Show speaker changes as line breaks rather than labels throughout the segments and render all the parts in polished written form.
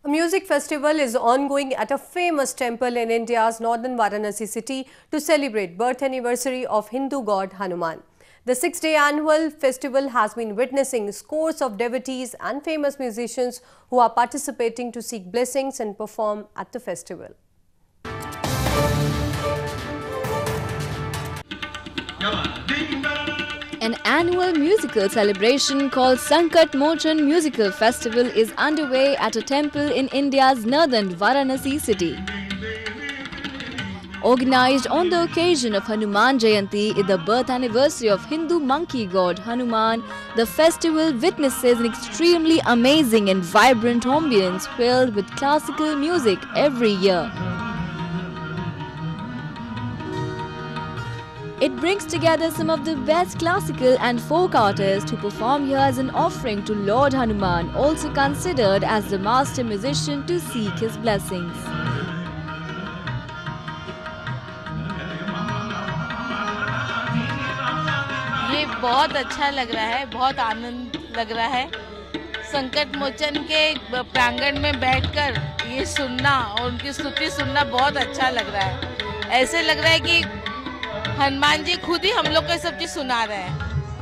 A music festival is ongoing at a famous temple in India's northern Varanasi city to celebrate birth anniversary of Hindu god Hanuman. The 6-day annual festival has been witnessing scores of devotees and famous musicians who are participating to seek blessings and perform at the festival.
An annual musical celebration called Sankat Mochan Musical Festival is underway at a temple in India's northern Varanasi city. Organized on the occasion of Hanuman Jayanti, the birth anniversary of Hindu monkey god Hanuman, the festival witnesses an extremely amazing and vibrant ambience filled with classical music every year. It brings together some of the best classical and folk artists who perform here as an offering to Lord Hanuman, also considered as the master musician, to seek his blessings.
ये बहुत अच्छा लग रहा है, बहुत आनंद लग रहा है। संकट मोचन के प्रांगण में बैठकर ये सुनना और उनकी स्तुति सुनना बहुत अच्छा लग रहा है। ऐसे लग रहा है कि हनुमान जी खुद ही हम लोग को सब चीज सुना रहे हैं।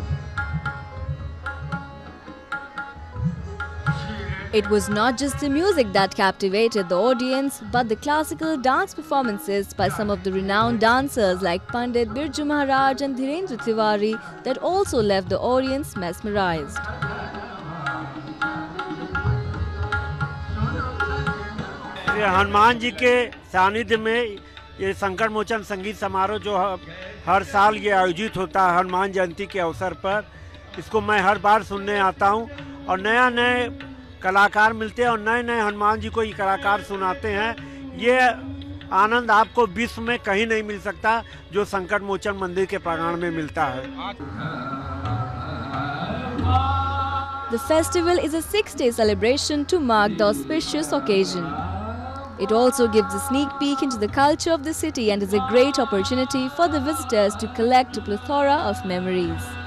It was not just the music that captivated the audience, but the classical dance performances by some of the renowned dancers like Pandit Birju Maharaj and Dhirendra Tiwari that also left the audience mesmerized.
Hanuman ji के सानिध्य में ये संकट मोचन संगीत समारोह जो हर साल ये आयोजित होता है हनुमान जयंती के अवसर पर, इसको मैं हर बार सुनने आता हूँ और नए कलाकार मिलते हैं और नए हनुमान जी को ये कलाकार सुनाते हैं। ये आनंद आपको विश्व में कहीं नहीं मिल सकता जो संकट मोचन मंदिर के प्रांगण में मिलता है।
The festival is a 6-day celebration to mark the auspicious occasion. It also gives a sneak peek into the culture of the city and is a great opportunity for the visitors to collect a plethora of memories.